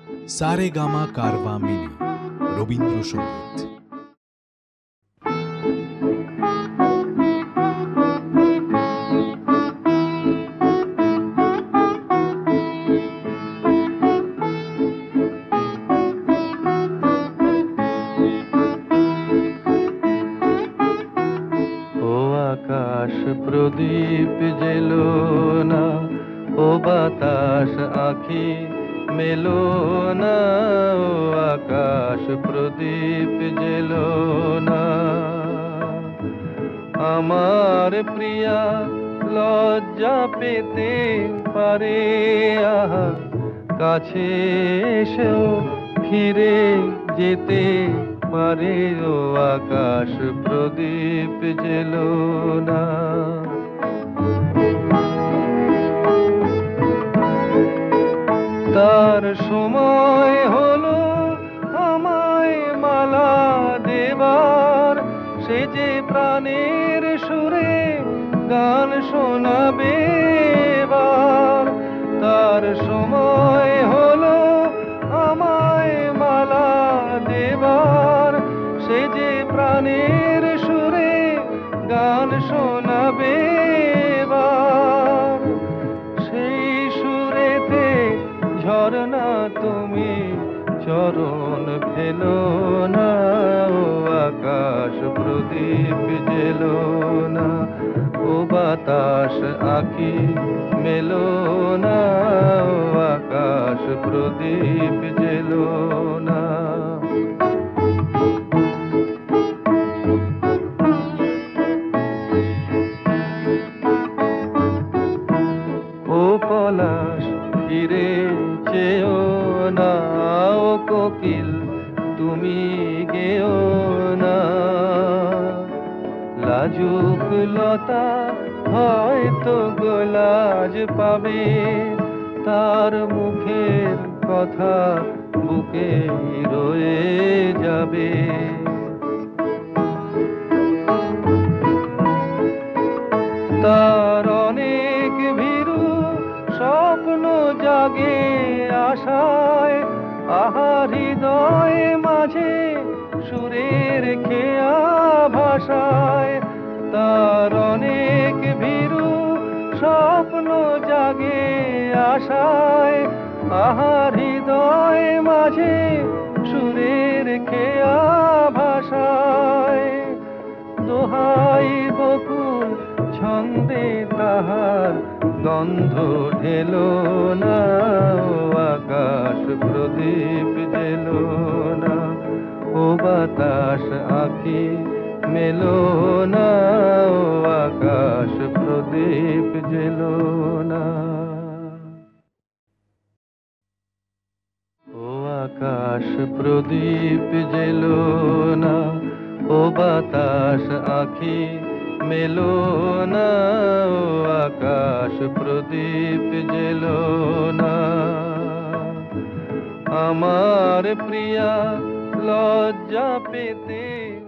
Saregama Carvaan mini Rabindrasangeet. আকাশ প্রদীপ জেলো না, ও বাতাস আঁখি মেলো না, ও আকাশ প্রদীপ জেলো না। আমার প্রিয়া লজ্জা পেতে পারে, আহা কাছে এসেও ফিরে যেতে পারে, ও আকাশ প্রদীপ জেলো না। তার সময় হলো আমায় মালা দেবার, সে যে প্রাণের সুরে গান শোনাবে এবার। তার সময় হলো আমায় মালা দেবার, সে যে প্রাণের সুরে গান শোনাবে এবার। সেই সুরেতে ঝরনা তুমি চরণ ফেলো না, ও আকাশ প্রদীপ জেলো না, ও বাতাস আঁখি মেলো না, ও আকাশ প্রদীপ জেলো না। ও পলাশ ফিরে চেও না, ও কোকিল তুমি গেও না। লাজুক লতা হয়তো গোলাজ পাবে, তার মুখের কথা বুকে রয়ে যাবে। তার অনেক ভীরু স্বপ্ন জাগে আশায়, আহা হৃদয় মাঝে সুরের খেয়া ভাষায়। তার অনেক ভীরু স্বপ্ন জাগে আশায়, আহা হৃদয় মাঝে সুরের খেয়া ভাষায়। দোহাই বকুল ছন্দে তাহার গন্ধ ঢেলো না, ও আকাশ প্রদীপ জেলো না, ও বাতাস আঁখি মেলো না, ও আকাশ প্রদীপ জেলো না। ও আকাশ প্রদীপ জেলো না, ও বাতাস আঁখি মেলো না, ও আকাশ প্রদীপ জেলো না। আমার প্রিয়া লজ্জা পেতে